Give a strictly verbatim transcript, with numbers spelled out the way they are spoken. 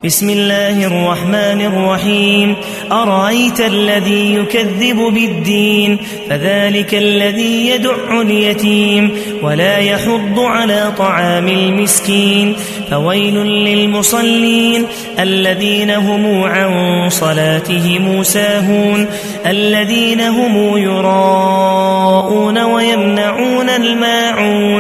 بسم الله الرحمن الرحيم أرأيت الذي يكذب بالدين فذلك الذي يدع اليتيم ولا يحض على طعام المسكين فويل للمصلين الذين هم عن صلاتهم ساهون الذين هم يراءون ويمنعون الماعون